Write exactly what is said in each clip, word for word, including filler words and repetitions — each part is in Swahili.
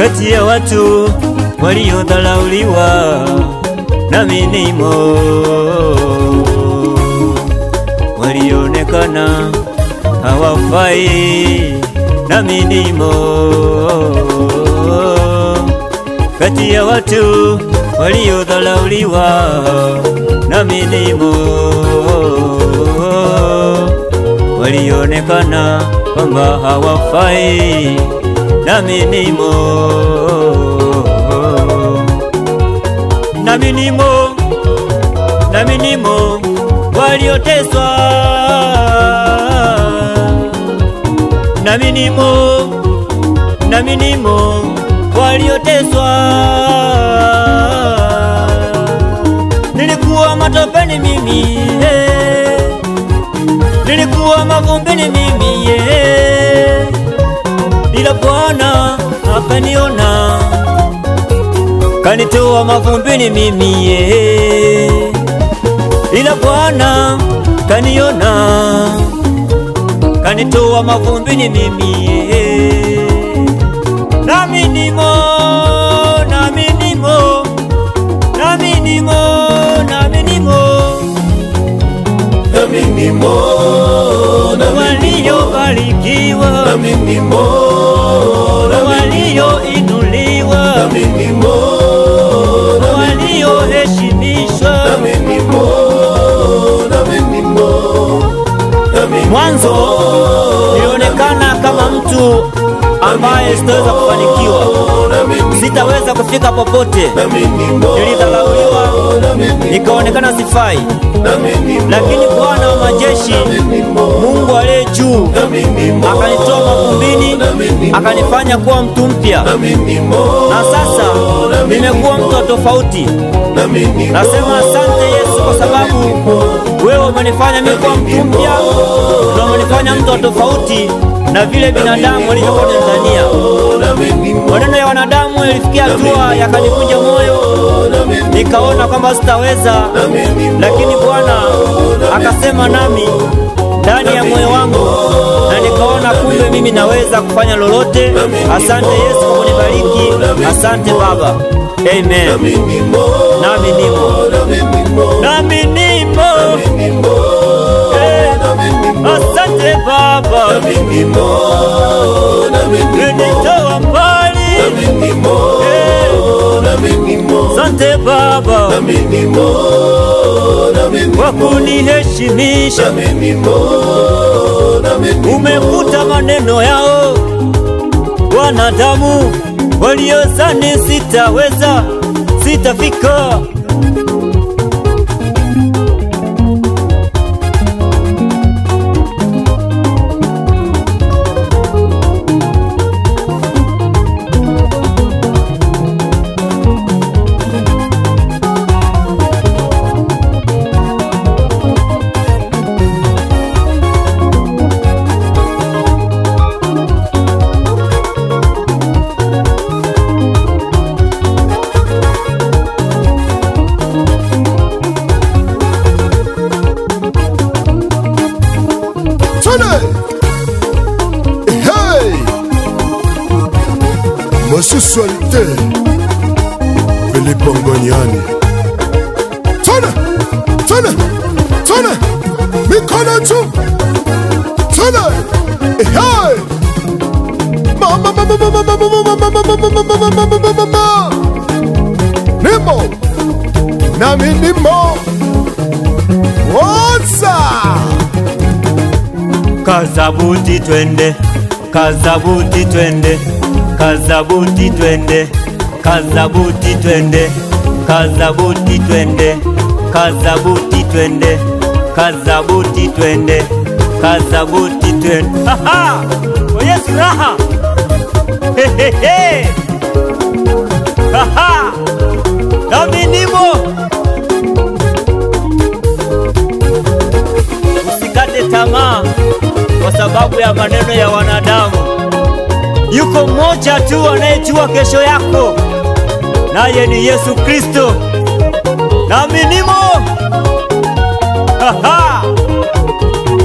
kati ya watu waliodharauliwa, nami nimo. Walionekana hawafai, nami nimo. Kati ya watu waliodharauliwa, nami nimo. Walionekana kwamba hawafai, nami nimo. Nami nimo, nami nimo. Walioteswa, nami nimo, nami nimo. Walioteswa. Nilikuwa matopeni mimi, eh. Nilikuwa mavumbini mimi, eh. Ila Bwana akaniona, kanitoa mavumbini mimi, eh. Ila Bwana kaniona, kanitoa mavumbini mimi, eh. Nami nimo, nami nimo, nami nimo, nami nimo. Nami nimo, waliobarikiwa, nami nimo, walioinuliwa, nami nimo, walioheshimishwa. nami nimo, nami nimo, nami nimo. Mwanzo nilionekana kama mtu ambaye sitaweza kufanikiwa, sitaweza kufika popote. Nilidharauliwa, nikaonekana sifai. Lakini Bwana wa majeshi, Mungu aliye juu, akanitoa mavumbini, akanifanya kuwa mtu mpya. Na sasa nimekuwa mtu tofauti. Nasema asante Yesu, kwa sababu wewe umenifanya mimi kuwa mtu mpya, na umenifanya mtu tofauti na vile binadamu walivyokuwa Tanzania. Maneno ya wanadamu yalifikia hatua yakanivunja moyo, nikaona kwamba sitaweza. Lakini Bwana akasema nami ndani ya moyo wangu, na nikaona kumbe mimi naweza kufanya lolote. Asante Yesu kwa kunibariki. Asante Baba. Amen. Nami nimo, nami nimo. Asante Baba, umenitoa mbali. Asante Baba kwa kuniheshimisha. Umefuta maneno yao wanadamu waliozani sitaweza, sitafika. Sensualité Philippe Ngoniani. Tone, tone, tone, mikono juu. Tone, hey. Mama, mama, mama, mama, mama, mama, mama, mama, mama, mama. Nimo, nami nimo. Whatsa? Kazabuti twende, kazabuti twende. Kazabuti twende, kazabuti twende, kazabuti twende, kazabuti twende, kazabuti twende, kazabuti twende. Aha! Oh Yesu raha. He he he. Aha! Nami nimo. Usikate tamaa kwa sababu ya maneno ya wanadamu. Yuko mmoja tu anayejua kesho yako, naye ni Yesu Kristo. Nami nimo. Haha.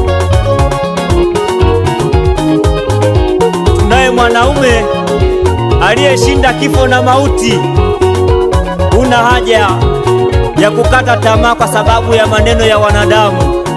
Tunaye mwanaume aliyeshinda kifo na mauti. Una haja ya kukata tamaa kwa sababu ya maneno ya wanadamu.